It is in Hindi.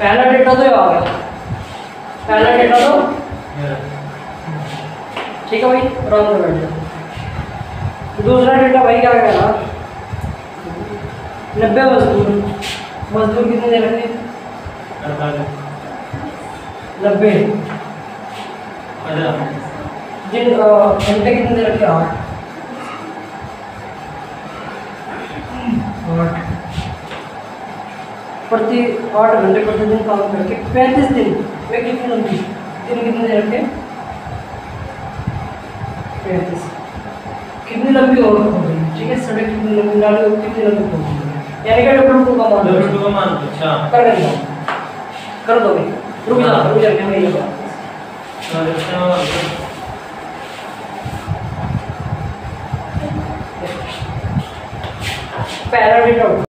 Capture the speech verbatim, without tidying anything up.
पहला डेटा तो ये आ गया, पहला डेटा तो ठीक है भाई, आराम से बैठ जाओ। दूसरा डेटा भाई क्या कह रहा, नब्बे मजदूर, मजदूर कितने दे रखे, नब्बे, जिन घंटे कितने दे रखे, आठ, आठ प्रति आठ घंटे प्रतिदिन काम करके पैंतीस दिन में कितनी लंबी, दिन कितने दे रखे, पैंतीस, कितनी लंबी हो गई, ठीक है, सड़क कितनी लंबी डाली हो, कितनी लंबी होगी, यानी कि डब्ल्यू टू का मान, डब्ल्यू टू का मान अच्छा कर देंगे, कर दो भाई, रुक जा रुक जा क्या नहीं होगा, पहला डेटा